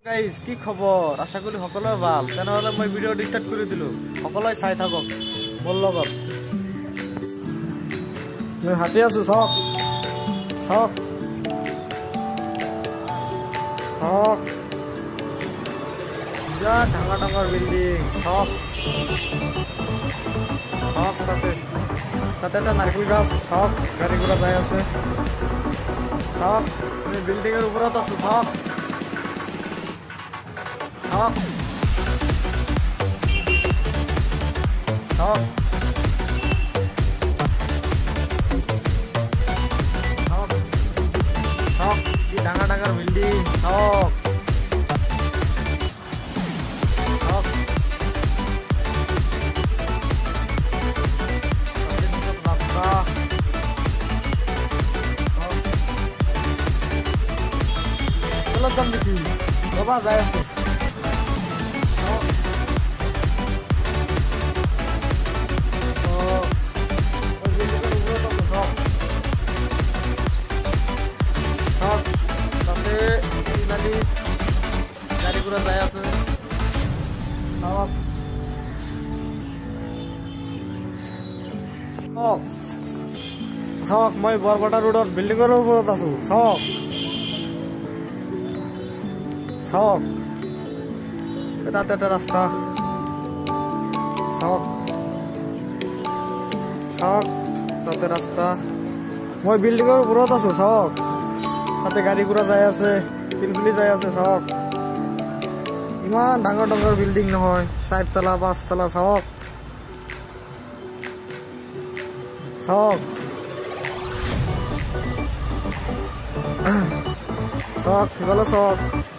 Guys কি খবৰ আশা করি সকলে ভাল তেনেহলে মই ভিডিও স্টার্ট কৰি দিলো সকলে চাই থাকক মোৰ লগত মই হাতে আছো সক সক সক যা ডাঙৰ ডাঙৰ বিল্ডিং সক সক তাতে তাতে এটা নারকেল গাছ সক গাড়ী ঘোড়া যাই আছে সক আমি বিল্ডিং এর উপৰত আছো সক Hop. Hop. Hop. Hop. Di dangar-dangar building. Hop. Hop. Kalau jam di sini, coba saya. গাড়ী ঘোড়া যাই আছে চক মই বৰপেটা ৰোডৰ বিল্ডিঙৰ ওপৰত আছো চক চক তাতে এটা ৰাস্তা চক চক তাতে ৰাস্তা মই বিল্ডিঙৰ ওপৰত আছো চক তাতে গাড়ী ঘোড়া যাই আছে পিলপিলি যাই আছে চক ইমান ডাঙৰ ডাঙৰ বিল্ডিং নহয় 4 তলা 5 তলা চক চক চক হিবালা চক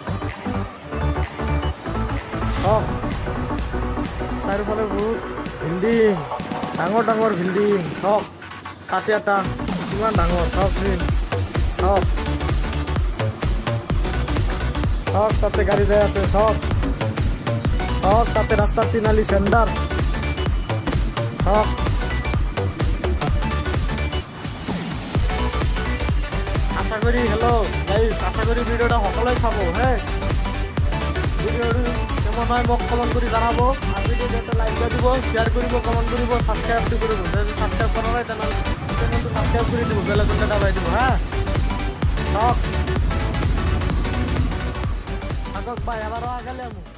চক চাৰিওফালে বহুত বিল্ডিং ডাঙৰ ডাঙৰ বিল্ডিং চক তাতে এটা কিমান ডাঙৰ চক চক চক তাতে গাড়ী যাই আছে চক চক তাতে রাস্তা তিনালি সেন্টার চক আশা করি হেল্ল' গাইস আশা করি ভিডিওটা সকলে চাব হে ভিডিওটো কেমন হয় মোক কমেন্ট কৰি জানাব আর ভিডিওটা লাইক দিব শেয়ার কৰিব কমেন্ট কৰিব সাবস্ক্রাইব কৰিব যদি সাবস্ক্রাইব কৰা নাই তেনেহলে চ্যানেলটো সাবস্ক্রাইব কৰি দিব বেল আইকনটা দাবাই দিব হ্যাঁ চক আগক ভাই আবারও আগালে